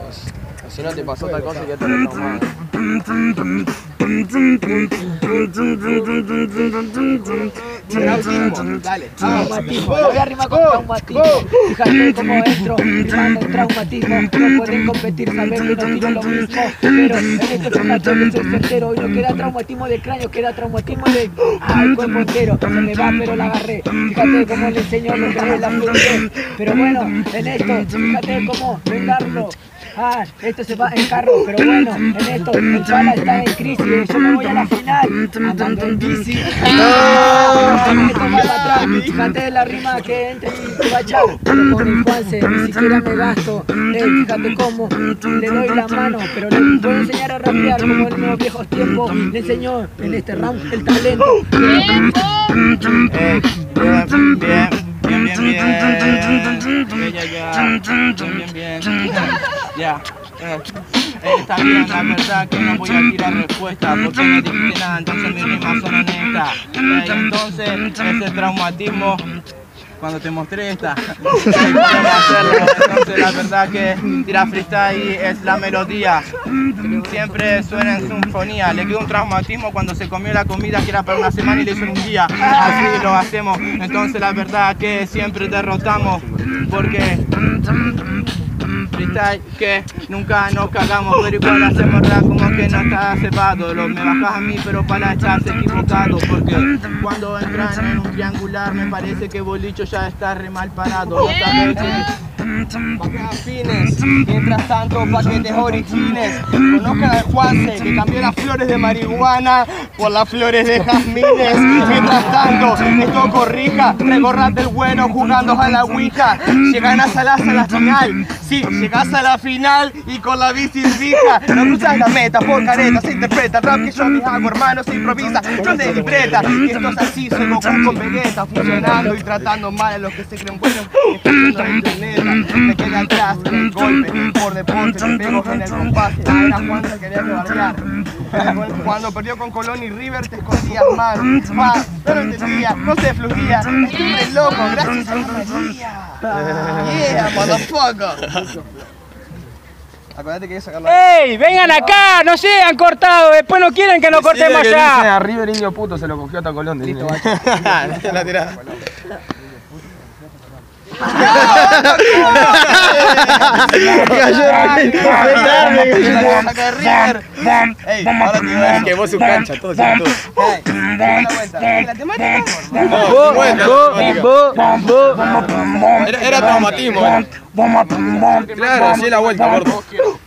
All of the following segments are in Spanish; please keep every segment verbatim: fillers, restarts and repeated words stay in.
Si no te pasó tal cosa, ya te lo traumado. Dale, traumatismo, la voy a rimar con traumatismo. Fíjate cómo entro, rimando en traumatismo. No pueden competir, saber que no tiro lo mismo. Pero en este formato que soy certero. Y no queda traumatismo de cráneo, queda traumatismo de al cuerpo entero. Se me va pero la agarré. Fíjate cómo le enseño lo que es la fluidez. Pero bueno, en esto, fíjate cómo vengarlo. Ah, esto se va en carro, pero bueno, en esto el pala está en crisis. Yo me voy a la final, andando en bici. Ah, esto va para atrás, fíjate la rima que entra y te va a echar. Pero con el Juanse ni siquiera me gasto. Eh, fíjate cómo le doy la mano, pero le puedo enseñar a rapear como en los viejos tiempos. Le enseñó en este round el talento. Eh, bien, bien. Bien, bien, bien, bien, ya, ya, bien, bien, bien, ya, eh, está bien, la verdad que no voy a tirar respuesta porque no dijiste nada, entonces mis rimas son honestas, eh, entonces ese traumatismo, cuando te mostré esta, podemos hacerlo, entonces la verdad que tirar freestyle es la melodía, siempre suena en sinfonía, le quedó un traumatismo cuando se comió la comida que era para una semana y le hizo en un día, así lo hacemos, entonces la verdad que siempre derrotamos, porque freestyle que nunca nos cagamos, pero igual hacemos rap como que no está cebado, lo me bajas a mí pero para estarse equivocado, porque cuando entran en un triangular me parece que Bolicho ya está re mal parado, no sabes que pa' que afines, mientras tanto paquetes origines, conozcan al Juanse que cambió las flores de marihuana por las flores de jazmines, mientras tanto esto corrija, regorrate el bueno jugando a la ouija, llegan a salas a la final, sí, llegás a la final y con la bici fija, no cruzas la meta por careta, se interpreta, rap que yo me hago hermano, se improvisa, yo de libreta, y esto es así, soy Goku con Vegeta, funcionando y tratando mal a los que se creen buenos, explotando el planeta. Me queda atrás en el golpe, por deporte me pego en el compás. Ah, era Juan que quería que bardear. Cuando perdió con Colón y River te escondías mal. Ah, no lo entendía, no se fluía. Estoy re loco, gracias a la María. Yeah, motherfucker. Acuérdate que hay que sacarlo. ¡Ey! ¡Vengan acá! ¡No sean cortados! Después no quieren que nos cortemos allá. A River indio puto se lo cogió hasta Colón. Listo, vaya. La tirada. Quemó su cancha, todo, todo. Era, era traumatismo. Claro, sí la vuelta, gordo.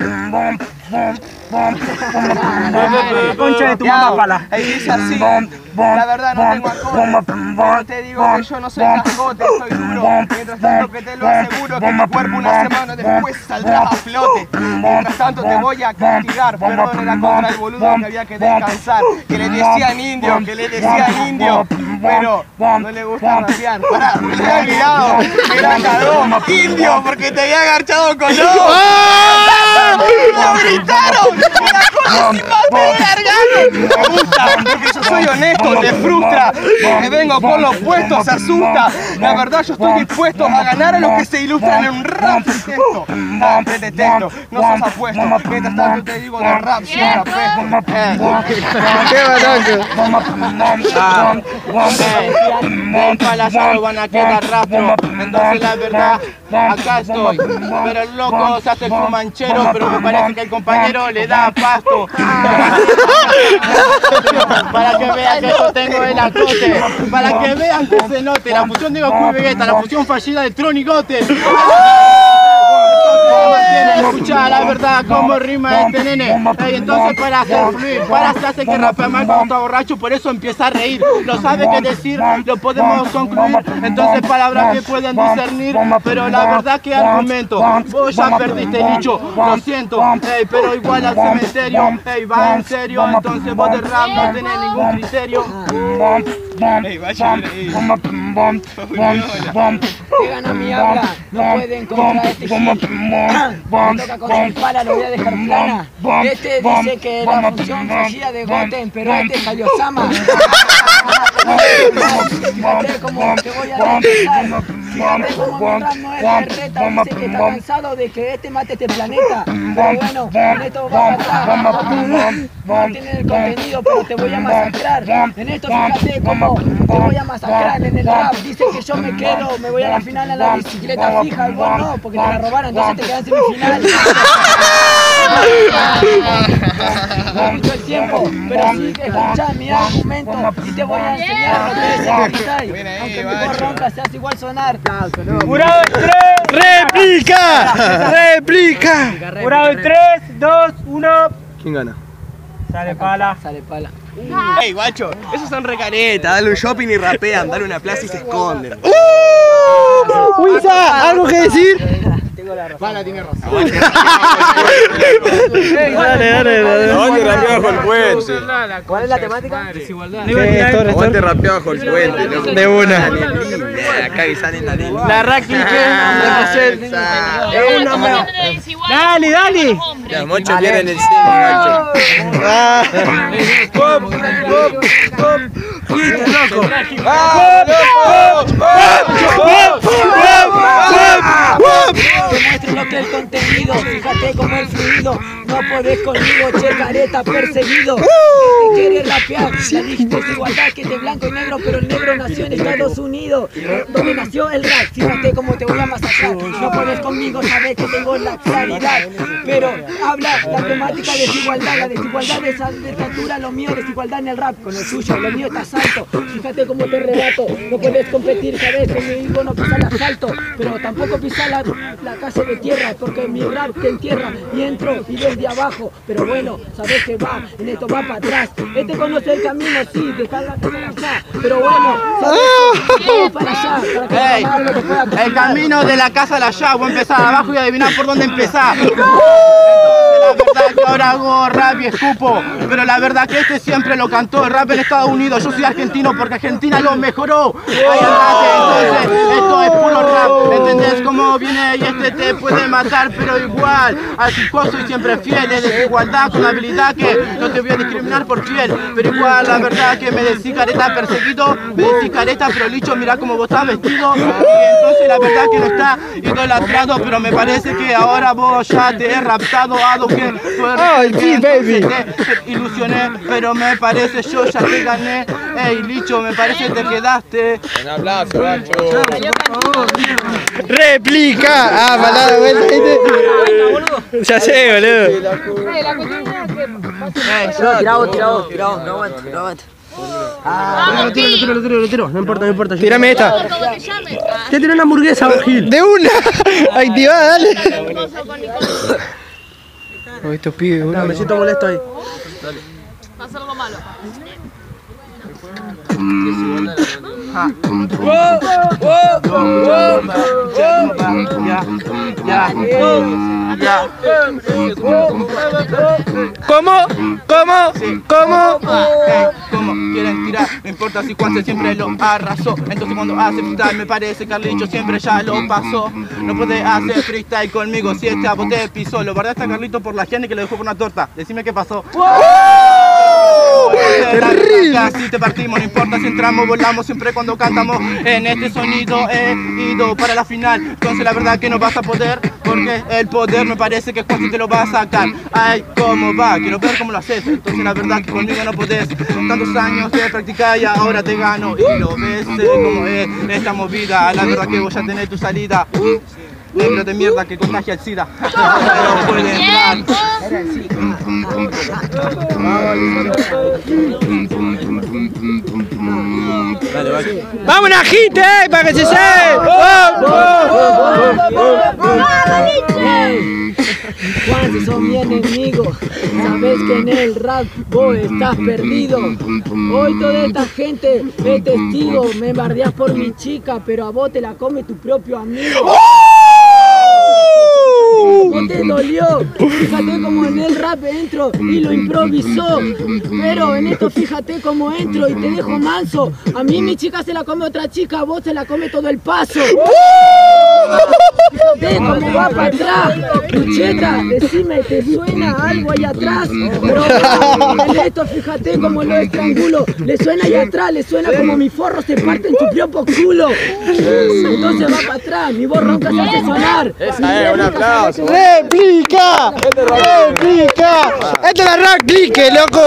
Concha de tu mamá, pala. Ahí dice así, la verdad no tengo acorde, pero te digo que yo no soy cascote, soy duro, mientras tanto que te lo aseguro que tu cuerpo una semana después saldrá a flote, mientras tanto te voy a castigar, perdón era contra el boludo que había que descansar, que le decían indio, que le decían indio, pero no le gusta rapear, pará, me había mirado, era cagón, indio porque te había agarchado con lobo, ¡lo gritaron! ¡La cosa sin más me largaron! Me gusta, porque yo soy honesto, te frustra. Que vengo por los puestos, se asusta. La verdad, yo estoy dispuesto a ganar a los que se ilustran en un rap texto. Ah, te detesto, no sos apuesto. Mientras tanto te digo de rap, siempre apesto. ¡Qué barato! Ah, eh, palayado van a quedar rastro. Entonces, la verdad, acá estoy. Pero el loco se hace el manchero, pero me parece que el compañero le da pasto. Para que vean que yo tengo el acote. Para que vean que se note la fusión de Goku y Vegeta, la fusión fallida de Tron y Goten. Escucha la verdad como rima este nene. Hey, entonces para hacer fluir, para se hace que rapea mal cuando está borracho, por eso empieza a reír. Lo sabe qué decir, lo podemos concluir. Entonces palabras que pueden discernir, pero la verdad que argumento. Vos ya perdiste dicho, lo siento, hey, pero igual al cementerio, hey, va en serio, entonces vos de rap no tenés ningún criterio. Hey, vaya ahí. Que gana mi habla, no pueden contra este hit. Me toca con el pala, lo voy a dejar plana. Este dice que la función fallida de Goten, pero este salió Sama. Fíjate como te voy a empezar. Fíjate cómo mi rap no es berreta. Dice que está cansado de que este mate este planeta. Pero bueno, en esto va para atrás. No tiene el contenido, pero te voy a masacrar. En esto fíjate cómo te voy a masacrar en el rap. Dice que yo me quedo, me voy a la final a la bicicleta fija. Y vos no, porque te la robaron, entonces te quedas en semifinal. No mucho el tiempo, pero sí que escuchá mi argumento y te voy a enseñar lo que es el freestyle. Aunque mi voz ronca se hace igual sonar. Jurado en tres. ¡Réplica! ¡Réplica! Jurado en tres, dos, uno. ¿Quién gana? Sale pala. Sale pala. Ey, guacho, esos son recaretas, dale un shopping y rapean, dale una plaza y se esconden. ¡Uh! ¡Wisa! ¿Algo que decir? Tengo la razón. Pala tiene razón. Dale, dale, dale. Aguante rapeado bajo el puente. ¿Cuál es la temática? Desigualdad. Aguante rapeado bajo el puente, loco. De una. Acá que salen la línea. La Raki que Es una más. Dale, dale. Los mochos quieren el cine, macho. Ah. ¡Pop! ¡Pop! ¡Pop! ¡Loco! Te muestro lo que es el contenido, fíjate cómo el fluido. No podés conmigo, che careta perseguido. Te quiere rapear, la desigualdad que es de blanco y negro, pero el negro nació en Estados Unidos, donde nació el rap. Fíjate cómo te voy a masacrar. No podés conmigo, sabés que tengo la claridad. Pero habla la temática de desigualdad, la desigualdad de esa de estatura, lo mío, desigualdad en el rap. Con el suyo, lo mío está alto. Fíjate cómo te rebato. No puedes competir, sabes conmigo no pisar el asfalto, pero tampoco pisar la, la calle de tierra, porque mi rap te entierra y entro y desde abajo. Pero bueno, sabes que va, en esto va para atrás. Este conoce el camino, sí, dejar la casa allá. Pero bueno, sabes que vamos para allá, para que Hey, el te pueda el cocinar. camino de la casa a la allá, voy a empezar de abajo y adivinar por dónde empezar. Entonces la verdad que ahora hago rap y escupo, pero la verdad que este siempre lo cantó, el rap en Estados Unidos. Yo soy argentino porque Argentina lo mejoró. Ahí andate, entonces esto es puro rap, ¿entendés cómo viene? Y este te puede matar, pero igual al hip hop soy siempre fiel, es desigualdad con habilidad que no te voy a discriminar por fiel, pero igual la verdad que me decís careta perseguido, me decís careta pero licho, mirá cómo vos estás vestido, y entonces la verdad que no está idolatrado, pero me parece que ahora vos ya te he raptado a lo que Oh, sí, baby. te ilusioné, pero me parece yo ya te gané. Ey, licho, me parece que te quedaste. Un aplauso, macho. ¡Réplica! Ah, palabra, vuelta. Ya sé, boludo. No, tira vos, tira vos, tira vos, no aguanto, no aguanto. Lo tiro, lo tiro, lo tiro, lo tiro. No importa, no importa. Tírame Como esta. te llames. ah. Te tiro una hamburguesa, Gil. De una. Activada, dale. Hermoso con Nicolás. Oh, estos pibes, boludo. Me siento molesto ahí. Pasa algo malo. Ya, ya, ya. ¿Cómo? ¿Cómo? ¿Cómo? Eh, como quieren tirar, no importa si Juanse siempre lo arrasó. Entonces cuando hace freestyle me parece Carlicho siempre ya lo pasó. No puede hacer freestyle conmigo si este a bote pisó. Lo guardaste a Carlito por la gente que lo dejó por una torta. Decime qué pasó. Casi te partimos, no importa si entramos, volamos siempre cuando cantamos. En este sonido he ido para la final. Entonces la verdad que no vas a poder, porque el poder me parece que Juanse te lo va a sacar. Ay, cómo va, quiero ver cómo lo haces. Entonces la verdad que conmigo no podés. Tantos años de practicar y ahora te gano. Y lo ves eh, como es esta movida. La verdad que vos ya tenés tu salida. Negro de mierda que contagia el SIDA. No puede entrar. ¡Vamos a hit, eh! ¡Para que se se! Juan, si son mi enemigo, sabes que en el rap vos estás perdido. Hoy toda esta gente es testigo, me bardeás por mi chica, pero a vos te la come tu propio amigo. ¿Cómo te dolió? Fíjate como en el rap entro y lo improvisó. Pero en esto fíjate cómo entro y te dejo manso. A mí mi chica se la come otra chica, a vos se la come todo el paso. Fíjate cómo va para atrás. Lucheta, decime, ¿te suena algo ahí atrás? Pero en esto fíjate cómo lo estrangulo. Le suena ahí atrás, le suena como mi forro se parte en tu propio culo. Entonces va para atrás, mi voz ronca se hace sonar. Esa es, un aplauso. ¡Réplica! ¡Réplica! ¡Esto es la réplica, loco!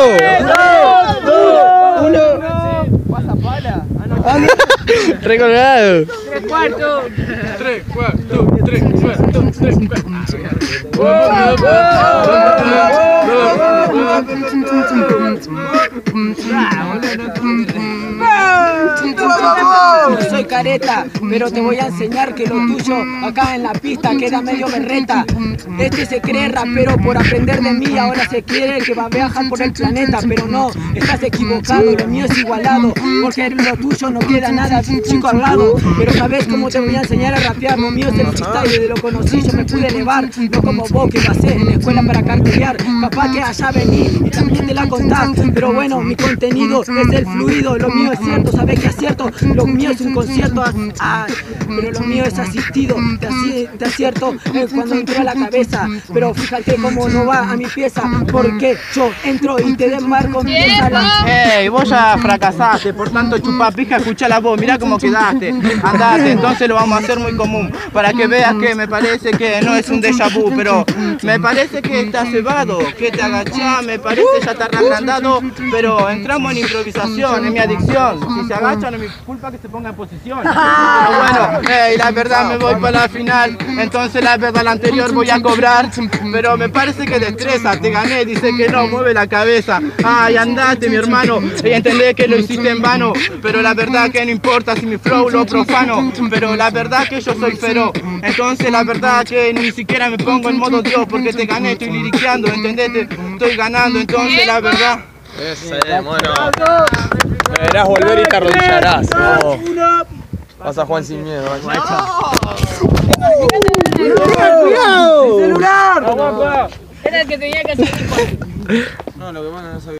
Recolgado. Tres cuartos. Tres, cuatro, tres, cuatro, tres, No soy careta, pero te voy a enseñar que lo tuyo acá en la pista queda medio berreta. Este se cree rapero por aprender de mí, ahora se quiere que va a viajar por el planeta, pero no, estás equivocado, lo mío es igualado, porque lo tuyo no queda nada chico al lado. Pero sabes cómo te voy a enseñar a rapear, lo mío es el freestyle, desde lo conocí yo me pude elevar, no como vos que pasé en la escuela para cartelear, capaz que allá vení y también te la contás, pero bueno, mi contenido es el fluido, lo mío es cierto, sabes que acierto, lo mío es un concierto, a, a, pero lo mío es asistido, te, asi, te acierto eh, cuando entro a la cabeza, pero fíjate cómo no va a mi pieza, porque yo entro y te desmarco mi pieza. Ey, vos ya fracasaste, por tanto chupa pija, escucha la voz, mira cómo quedaste, andate, entonces lo vamos a hacer muy común, para que veas que me parece que no es un déjà vu, pero me parece que estás cebado, que te agachás, me parece ya está agrandado, pero entramos en improvisación, en mi adicción, si se agacha no es mi culpa que se ponga en posición, pero bueno, hey, la verdad me voy para la final, entonces la verdad la anterior voy a cobrar, pero me parece que destreza, te gané, dice que no, mueve la cabeza, ay andate mi hermano, y entendé que lo hiciste en vano, pero la verdad que no importa si mi flow lo profano, pero la verdad que yo soy feroz, entonces la verdad que ni siquiera me pongo en modo Dios, porque te gané, estoy liriqueando, entendete, estoy ganando, entonces la verdad. Ese es, mono. Deberás volver y te arrodillarás. No. Vas a jugar sin miedo. ¡Cuidado! ¡El celular! Era el que tenía que salir. No, lo que van a saber.